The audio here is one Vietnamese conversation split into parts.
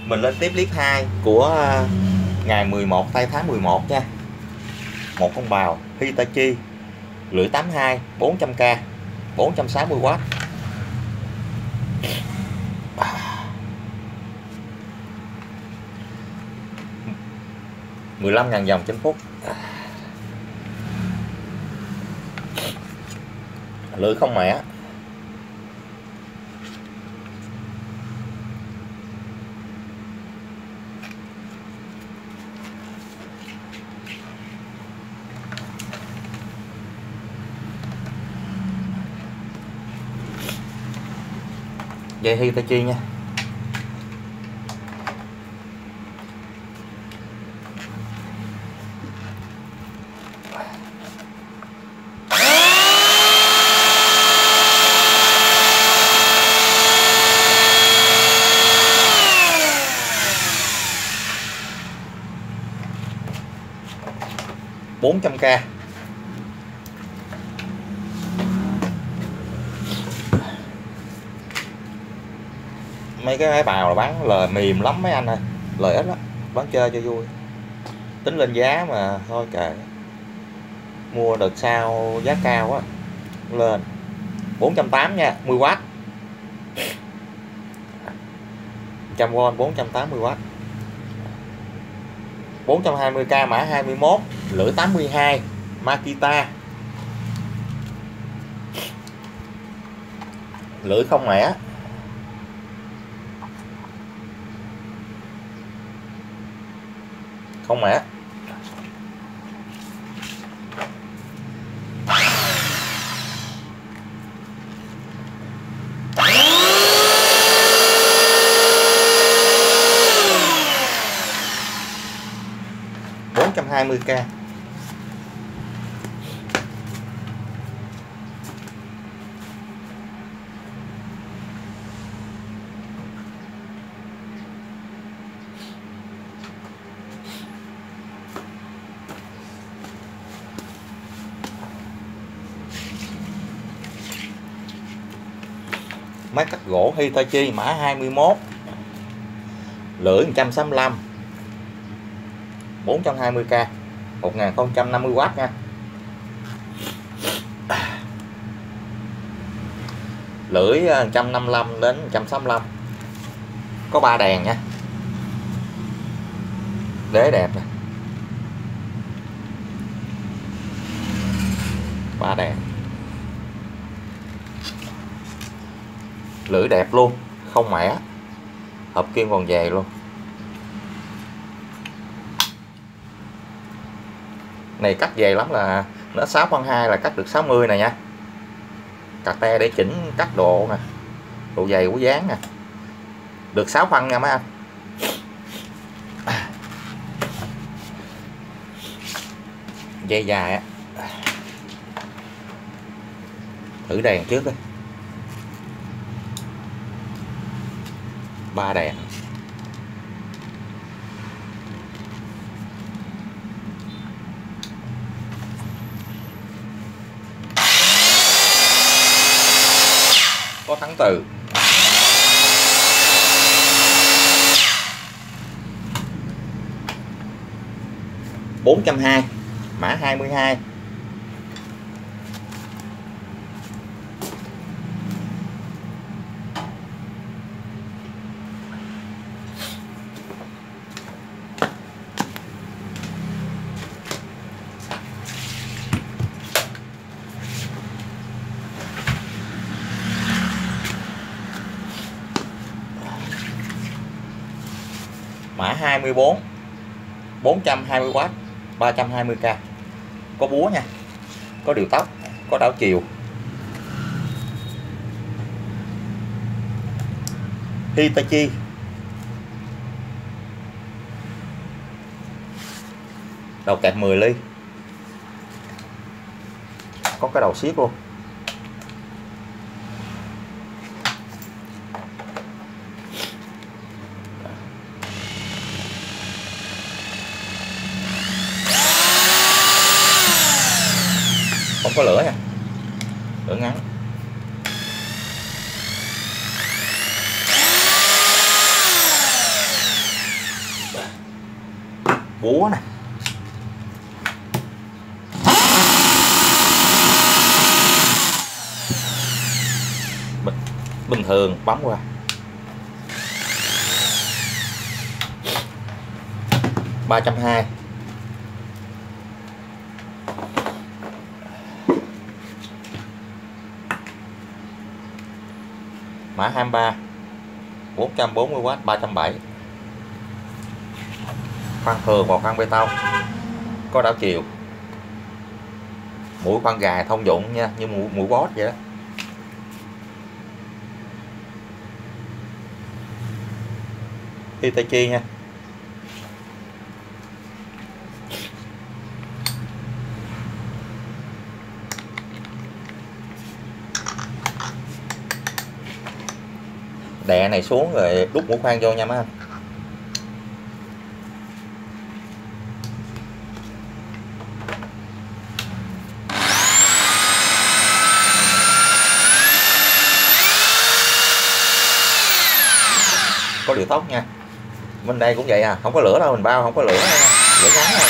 Mình lên tiếp clip 2 của ngày 11 tây tháng 11 nha. Một con bào Hitachi lưỡi 82 400k 460W. 15.000 vòng trên phút. Lưỡi không mẻ. Dây Hitachi nha. Bốn trăm k. Mấy cái máy bào là bán lời mềm lắm mấy anh ơi, lời ít lắm, bán chơi cho vui, tính lên giá mà thôi kệ, mua đợt sau giá cao á lên. 480 nha, 10W, 100V 480W, 420k mã 21, lưỡi 82 Makita, lưỡi không mẻ. Không mẻ. Bốn trăm 420k. Máy cắt gỗ Hitachi mã 21, lưỡi 165, 420k, 1050W nha. Lưỡi 155 đến 165. Có 3 đèn nha. Đế đẹp nè. 3 đèn. Lưỡi đẹp luôn, không mẻ, hợp kim còn về luôn. Này cắt về lắm, là nó 6x2 là cắt được 60 này nha. Cắt te để chỉnh cắt độ nè, độ dày của dáng nè, được 6 phân nha mấy anh. Dây dài á, thử đèn trước đi. 3 đèn. Có thắng từ. Bốn trăm hai mã 22. Mã 24, 420W, 320k. Có búa nha, có điều tốc, có đảo chiều. Hitachi. Đầu kẹp 10 ly. Có cái đầu siết luôn. Không có lửa nha, lửa ngắn. búa nè. Bình thường bấm qua. Ba trăm hai. Mã 23 440W 370. Khoan thường và khoan bê tông, có đảo chiều, mũi khoan gài thông dụng nha, như mũi boss vậy đó. Hitachi nha. Đè này xuống rồi đút mũi khoan vô nha mấy anh. Có điều tốc nha. Bên đây cũng vậy à, không có lửa đâu, mình bao không có lửa nha. Lửa ngắn thôi.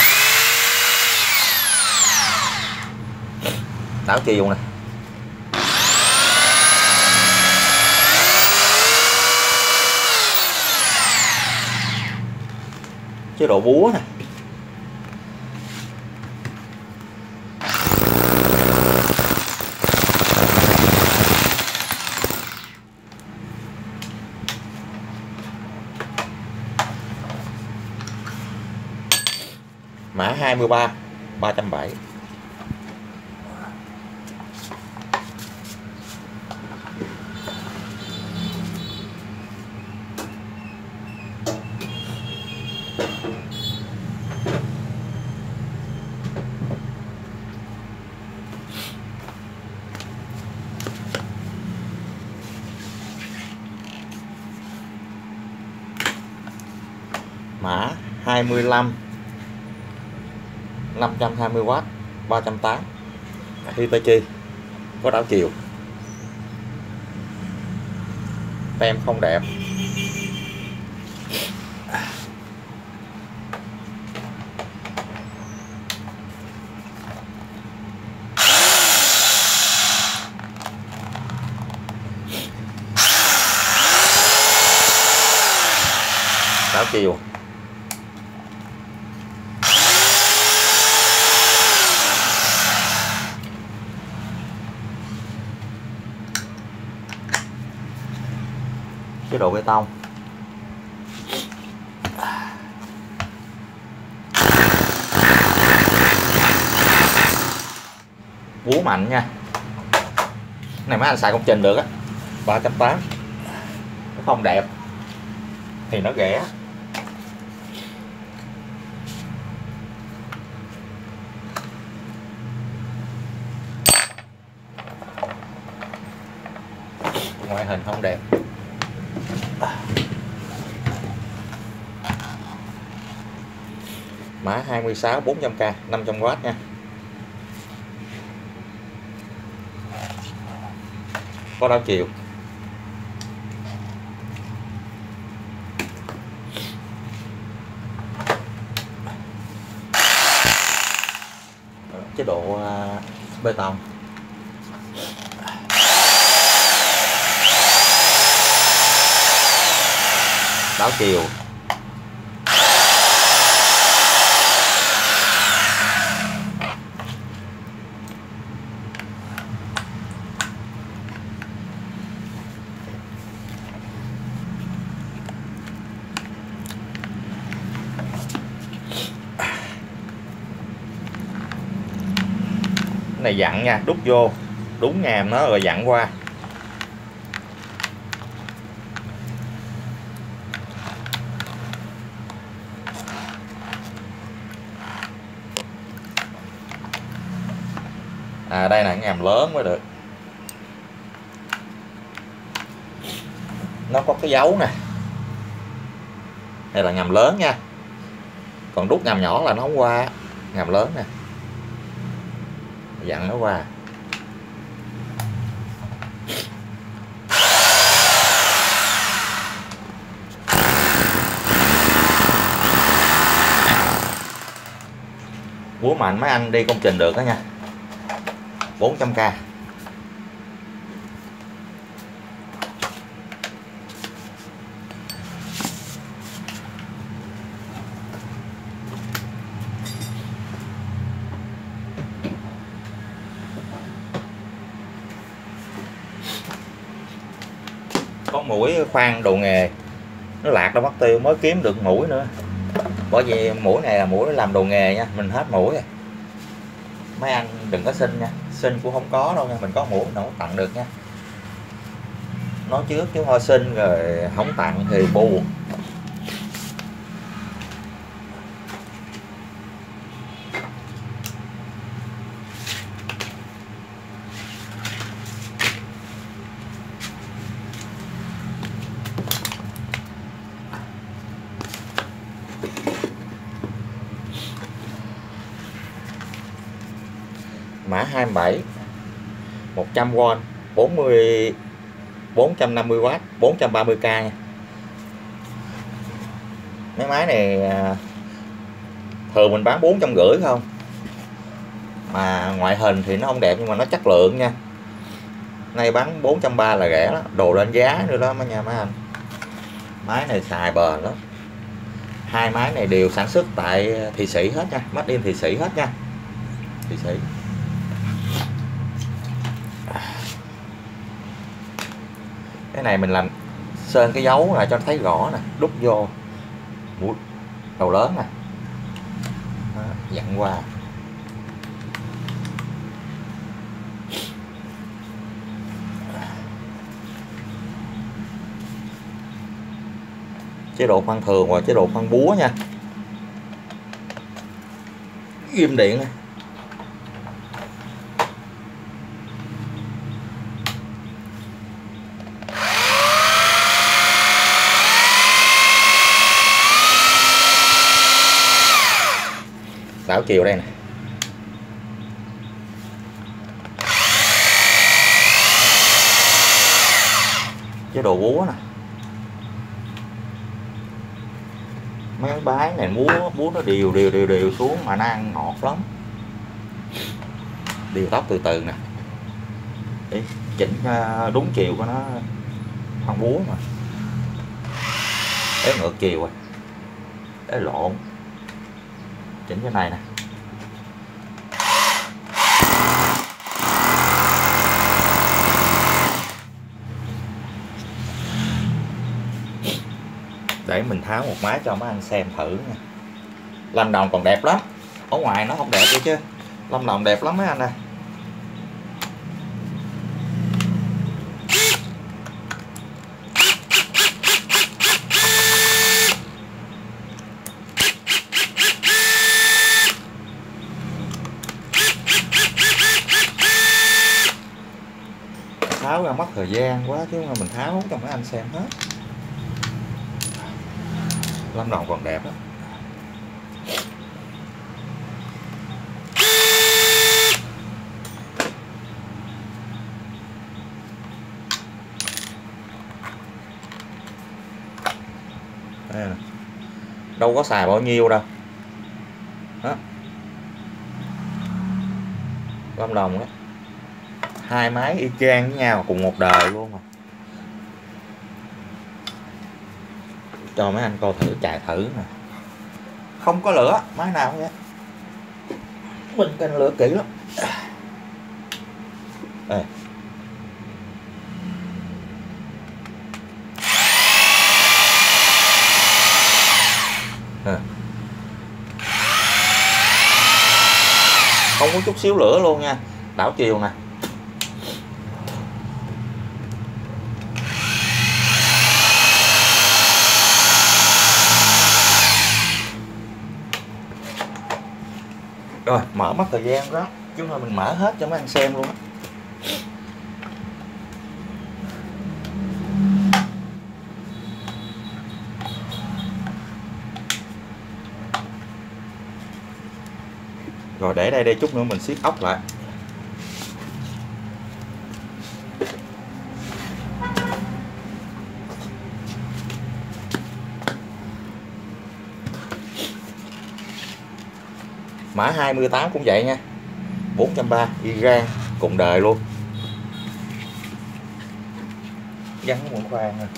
Đảo chiều nè. Chế độ búa nè. Mã 23 370. Mã 25 520W 380. Hitachi, có đảo chiều, tem không đẹp. Đảo chiều. Chế độ bê tông. Búa mạnh nha. Cái này mấy anh xài công trình được á. 380. Nó không đẹp thì nó rẻ. Ngoại hình không đẹp. Mã 26 400k 500W nha. Có đảo chiều. Chế độ bê tông. Đảo chiều. Này dặn nha, đút vô đúng ngàm nó rồi dặn qua. À đây là ngàm lớn mới được. Nó có cái dấu nè. Đây là ngàm lớn nha. Còn đút ngàm nhỏ là nó không qua. Ngàm lớn nè. Dặn nó qua. búa mạnh mấy anh đi công trình được đó nha. 400k. Có mũi khoan đồ nghề, nó lạc đâu mất tiêu, mới kiếm được mũi nữa. Bởi vì mũi này là mũi làm đồ nghề nha, mình hết mũi rồi. Mấy anh đừng có xin nha, xin cũng không có đâu nha, mình có mũi nào tặng được nha. Nói trước chứ thôi xin rồi không tặng thì buồn. Mã 27 100W 450W 430k nha. Mấy máy này thường mình bán 450 không, mà ngoại hình thì nó không đẹp nhưng mà nó chất lượng nha. Nay bán 430 là rẻ đó, đồ lên giá nữa đó mấy nha mấy anh. Máy này xài bền lắm. Hai máy này đều sản xuất tại Thụy Sĩ hết nha, made in Thụy Sĩ hết nha. Thụy Sĩ. Cái này mình làm sơn cái dấu này cho thấy rõ nè, đúc vô mũi đầu lớn nè, dặn qua. Chế độ khoan thường và chế độ khoan búa nha. Ghim điện này. Đảo chiều đây nè. Chế độ búa nè. Mấy bái này búa nó đều xuống mà nó ăn ngọt lắm. Điều tóc từ từ nè. Để chỉnh đúng chiều của nó. Khoan búa mà. Để ngược chiều rồi. Để lộn. Chỉnh cái này nè. Để mình tháo một máy cho mấy anh xem thử nha. Lâm Đồng còn đẹp lắm. Ở ngoài nó không đẹp vậy chứ. Lâm Đồng đẹp lắm mấy anh ơi. Tháo ra mất thời gian quá chứ mà mình tháo cho mấy anh xem hết. Lâm Đồng còn đẹp lắm. Đây nè. Đâu có xài bao nhiêu đâu. Đó. Lâm Đồng đó. Hai máy y chang với nhau cùng một đời luôn mà. Cho mấy anh coi thử, chạy thử nè. Không có lửa, máy nào cũng vậy. Mình canh lửa kỹ lắm. Đây. Không có chút xíu lửa luôn nha. Đảo chiều nè. Rồi mở mất thời gian đó, chúng ta mình mở hết cho mấy anh xem luôn á. Rồi để đây chút nữa mình siết ốc lại. Mã 28 cũng vậy nha, 430 Iran cùng đời luôn, gắn muỗng khoan nè.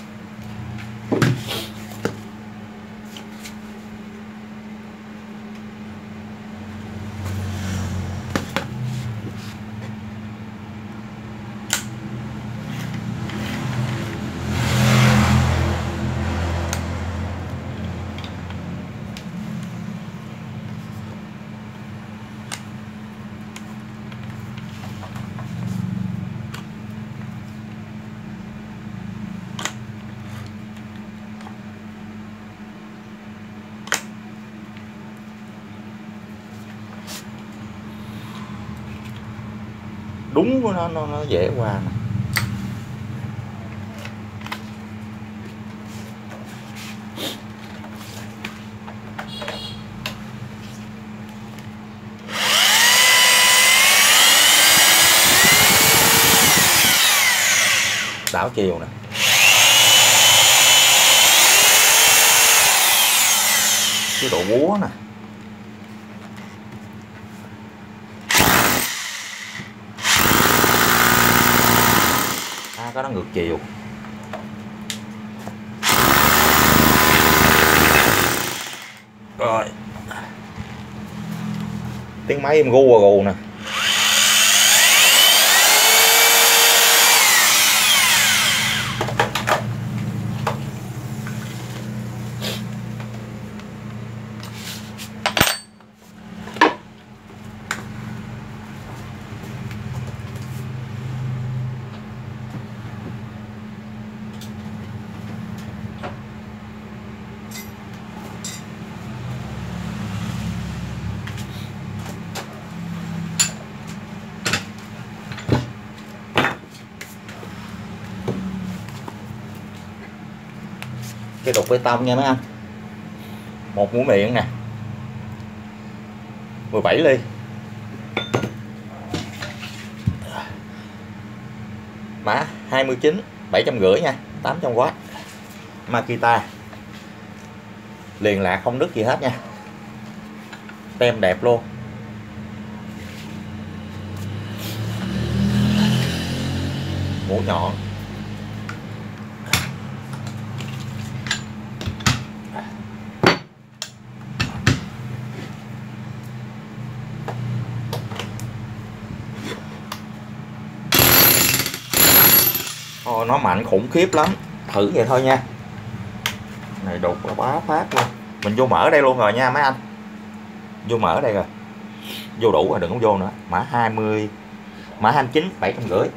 Đúng của nó dễ qua nè. Đảo chiều nè, cái độ búa nè, có nó ngược chiều. Rồi tiếng máy em gu gù nè. Cái đục bê tông nha mấy anh, một mũi miệng nè, 17 ly, mã 29 750 nha, 800W, Makita, liền lạc không đứt gì hết nha, tem đẹp luôn. Mũi nhọn, nó mạnh khủng khiếp lắm, thử vậy thôi nha. Này đục là bá phát luôn. Mình vô mở đây luôn rồi nha mấy anh, vô mở đây rồi, vô đủ rồi đừng có vô nữa. Mã 20, mã 29 750.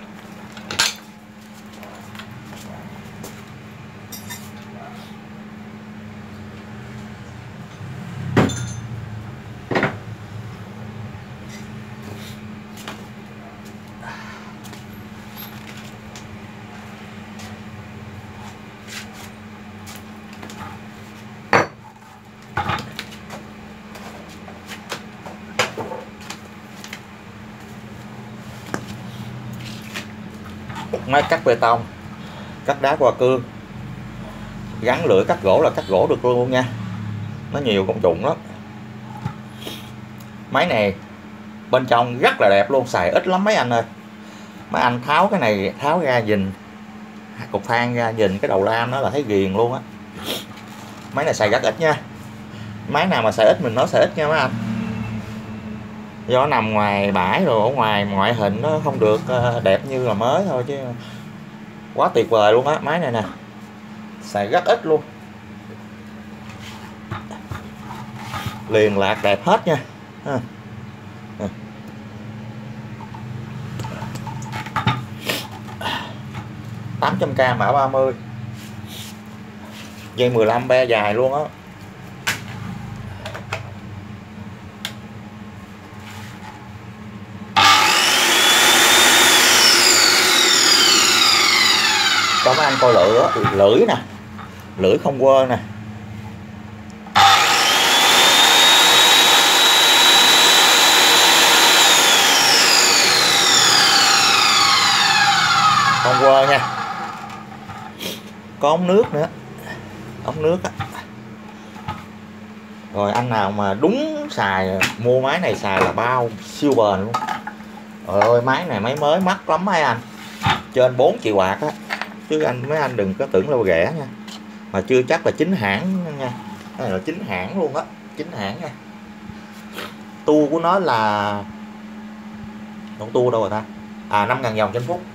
Máy cắt bê tông, cắt đá qua cương, gắn lưỡi cắt gỗ là cắt gỗ được luôn nha, nó nhiều công dụng lắm. Máy này bên trong rất là đẹp luôn, xài ít lắm mấy anh ơi. Mấy anh tháo cái này, tháo ra nhìn cục than ra, nhìn cái đầu lam nó là thấy ghiền luôn á. Máy này xài rất ít nha, máy nào mà xài ít mình nói xài ít nha mấy anh, do nó nằm ngoài bãi rồi, ở ngoài ngoại hình nó không được đẹp như là mới thôi, chứ quá tuyệt vời luôn á. Máy này nè, xài rất ít luôn, liền lạc đẹp hết nha. 800k mã 30, dây 15 be dài luôn á. Cho mấy anh coi lưỡi nè, lưỡi không quơ nè, không quơ nha. Có ống nước nữa, ống nước á, Rồi anh nào mà đúng xài mua máy này xài là bao siêu bền luôn. Trời ơi máy này máy mới mắc lắm mấy anh, trên 4 triệu bạc á, chứ mấy anh đừng có tưởng là rẻ nha, mà chưa chắc là chính hãng nha. Cái này là chính hãng luôn á, chính hãng nha. Tua của nó là độ tua đâu rồi ta, 5.000 vòng trên phút.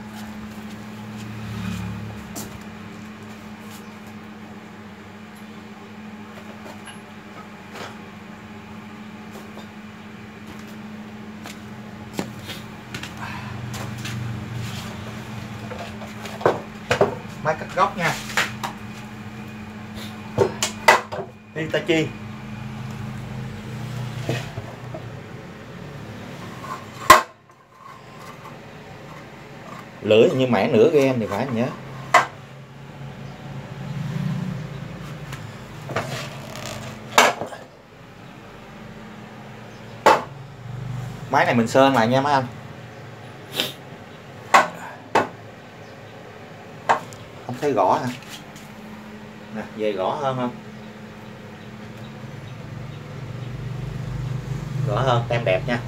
Máy cắt góc nha, Hitachi. Lưỡi như mẻ nửa gen thì phải nhớ. Máy này mình sơn lại nha mấy anh. Không thấy gõ hả? Nè, về gõ hơn không? Gõ hơn, tem đẹp nha.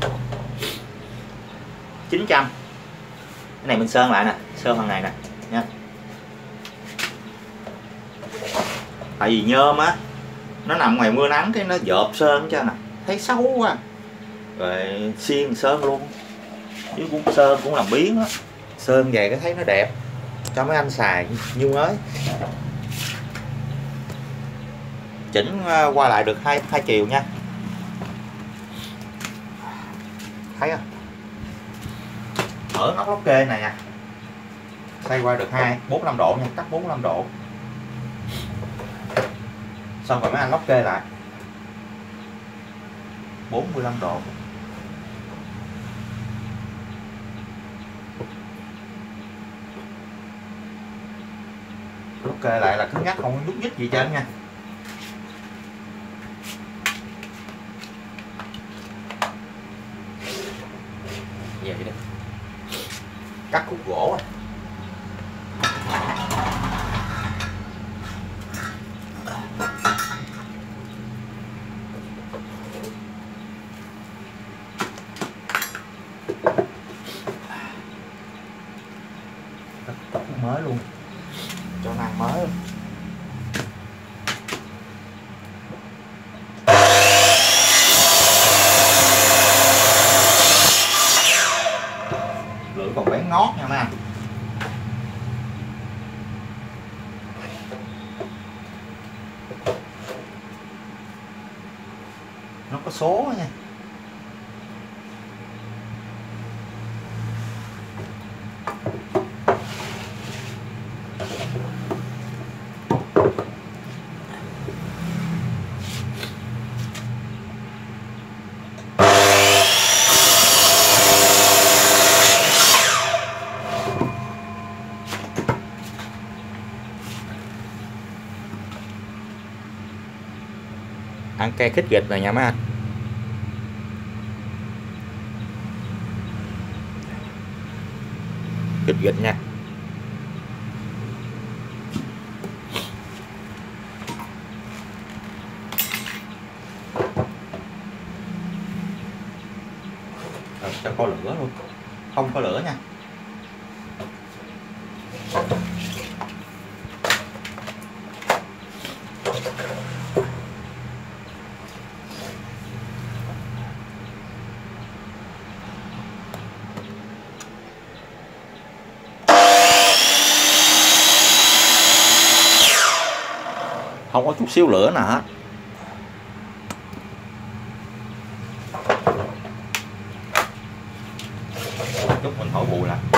900. Cái này mình sơn lại nè, sơn phần này nè nha. Tại vì nhôm á, nó nằm ngoài mưa nắng cái nó dợp sơn cho nè, thấy xấu quá. Rồi xiên sơn luôn. Chứ cũng sơn cũng làm biến á. Sơn về cái thấy nó đẹp, cho mấy anh xài như mới. Chỉnh qua lại được hai chiều nha. Thấy không? Ở nóc lóc kê này nè, xoay qua được 45 độ nha, cắt 45 độ. Xong rồi mấy anh lóc kê lại 45 độ. Lóc kê lại là cứng nhắc, không có nhúc nhích gì trơn nha. Vậy đi, cắt khúc gỗ à. Tóc mới luôn, cho năng mới luôn. Lưỡi còn bén ngót nha mấy anh. Nó có số nha. Ăn cây khích gịch rồi nha mấy anh. Khích gịch nha. Cho có lửa luôn, không có lửa nha. Không có chút xíu lửa nào hết. Chút mình thổi bụi lại.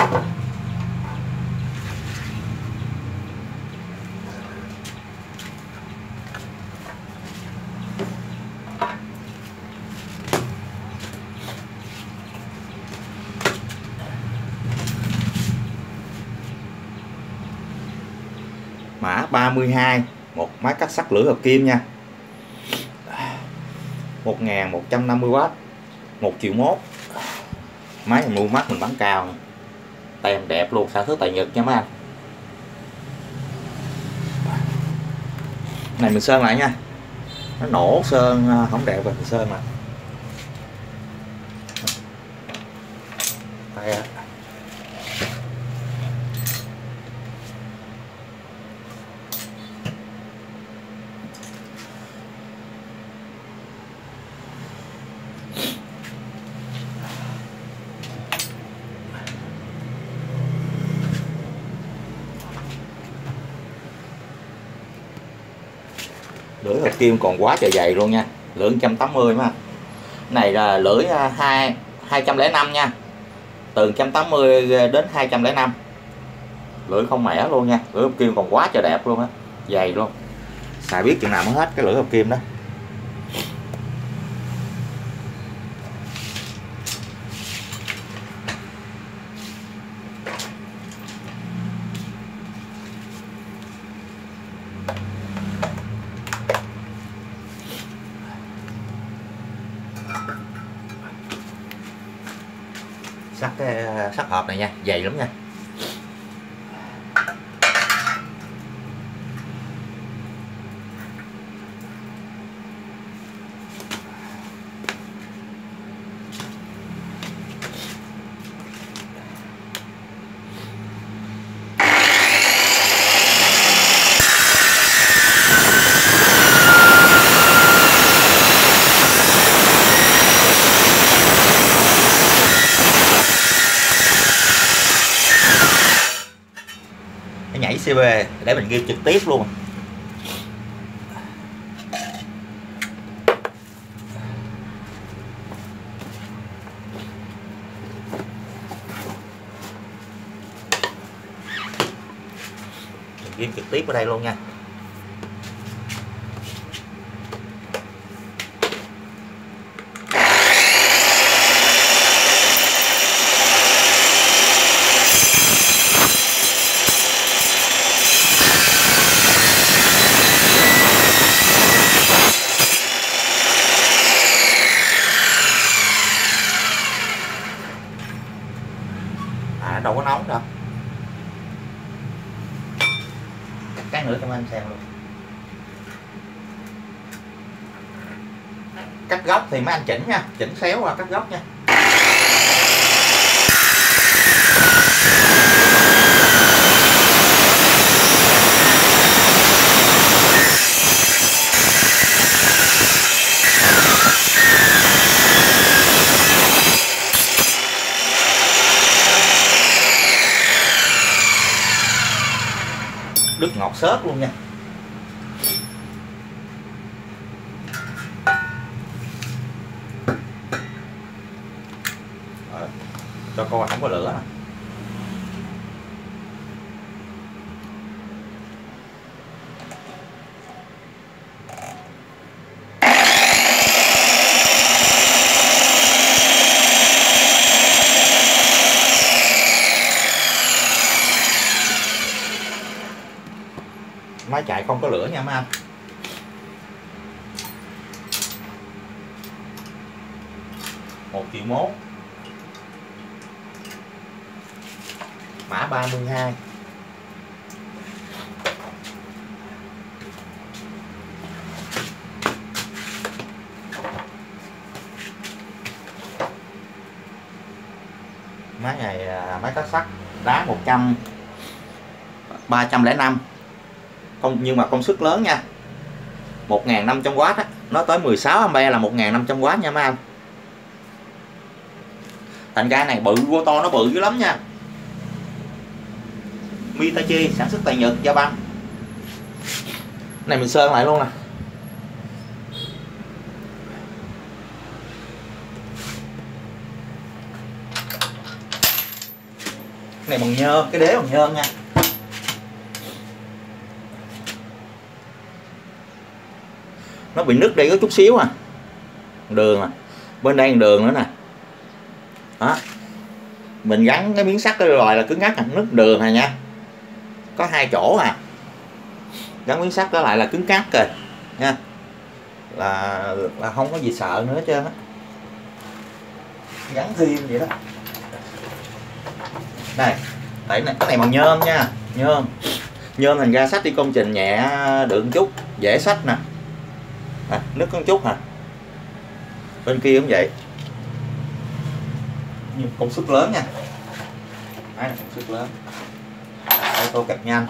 Mã 32, một máy cắt sắt lưỡi hợp kim nha. 1150W, 1.100.000. Máy này mua mắt mình bán cao, tem đẹp luôn, sản xuất tại Nhật nha mấy anh. Này mình sơn lại nha. nó nổ sơn không đẹp rồi, sơn mà đây á. Lưỡi hợp kim còn quá trời dày luôn nha, lưỡi 180 mà này là lưỡi 205 nha, từ 180 đến 205, lưỡi không mẻ luôn nha, lưỡi hợp kim còn quá trời đẹp luôn á, dày luôn, xài biết chừng nào mới hết cái lưỡi hợp kim đó. Sắt hộp này nha, dày lắm nha. Nhảy CB để mình ghi trực tiếp luôn. Mình ghi trực tiếp ở đây luôn nha. Đâu có nóng đâu, cái nữa cho anh xem luôn. Cắt góc thì mấy anh chỉnh nha, chỉnh xéo qua cắt góc nha. Đứt ngọt xớt luôn nha. Rồi, cho coi không có lửa nè. Máy chạy không có lửa nha mấy anh. Một triệu mốt, mã 32. Máy này máy cắt sắt đá 305 nhưng mà công suất lớn nha, 1500W á, nó tới 16A là 1500W nha mấy anh. Thành ra này bự, vô to nó bự dữ lắm nha. Mitachi sản xuất tại Nhật, Japan. Này mình sơn lại luôn nè. Này bằng nhôm, cái đế bằng nhôm nha. Nó bị nứt đây có chút xíu à, đường à, bên đây đường nữa nè. Đó, mình gắn cái miếng sắt cái rồi là cứng ngắc à, nứt đường này nha, có 2 chỗ à, gắn miếng sắt đó lại là cứng cáp rồi nha, là không có gì sợ nữa hết trơn á, gắn thêm vậy đó. Này, tại này, cái này bằng nhôm nha, nhôm thành ra xách đi công trình nhẹ được chút, dễ xách nè. nứt có một chút hả? Bên kia cũng vậy, nhưng công suất lớn nha, máy này công suất lớn, auto cạch nhanh.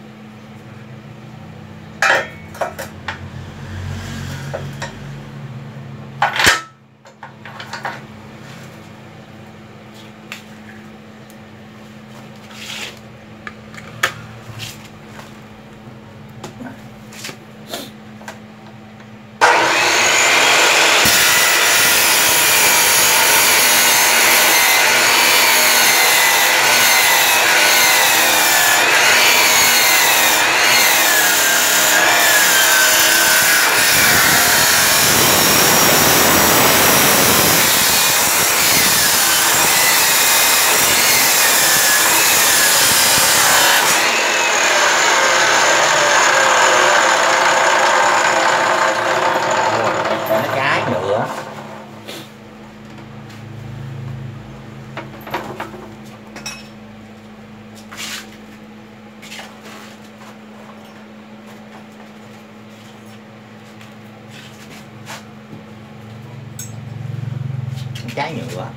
Trái nhựa,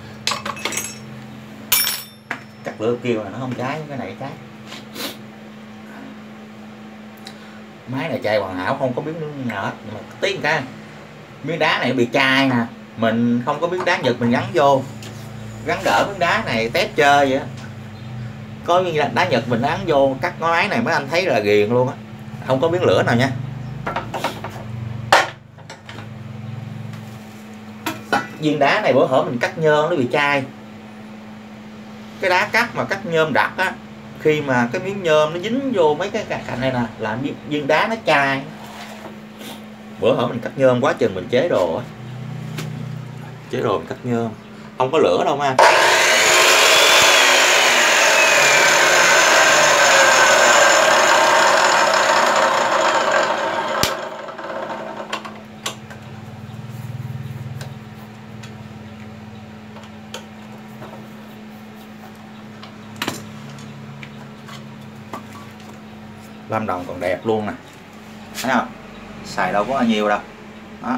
cắt lửa kêu là nó không cháy, cái này cháy. Máy này chạy hoàn hảo, không có biến nào hết. Nhưng mà tiếng cái miếng đá này bị chai nè, mình không có miếng đá Nhật mình gắn vô, gắn đỡ miếng đá này test chơi vậy. Có miếng đá Nhật mình gắn vô cắt cái máy này mấy anh thấy là ghiền luôn á, không có miếng lửa nào nha. Viên đá này bữa hổm mình cắt nhôm nó bị chai, cái đá cắt mà cắt nhôm đặc á, khi mà cái miếng nhôm nó dính vô mấy cái cạnh này nè là viên đá nó chai. Bữa hổm mình cắt nhôm quá chừng mình chế đồ á, chế đồ mình cắt nhôm không có lửa đâu ma. Lâm Đồng còn đẹp luôn nè, thấy không? Xài đâu có nhiều đâu đó.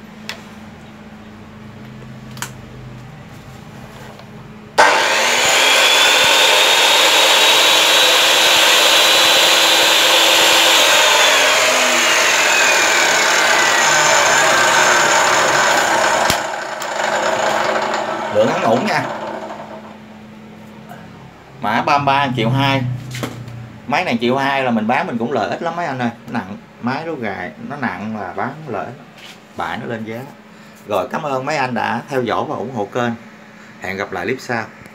Lượng ngắn ổn nha. Mã 33 1,2 triệu. Máy này 1,2 triệu là mình bán mình cũng lợi ích lắm mấy anh ơi. Nặng, máy nó gài nó nặng là bán lợi ích, bãi nó lên giá. Rồi cảm ơn mấy anh đã theo dõi và ủng hộ kênh. Hẹn gặp lại clip sau.